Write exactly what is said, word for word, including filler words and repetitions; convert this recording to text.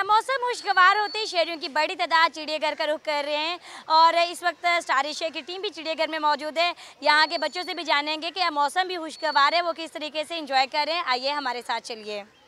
मौसम खुशगवार होते ही शहरियों की बड़ी तादाद चिड़ियाघर का रुख कर रहे हैं और इस वक्त स्टार एशिया की टीम भी चिड़ियाघर में मौजूद है। यहाँ के बच्चों से भी जानेंगे कि मौसम भी खुशगवार है, वो किस तरीके से एंजॉय कर रहे हैं। आइए हमारे साथ चलिए।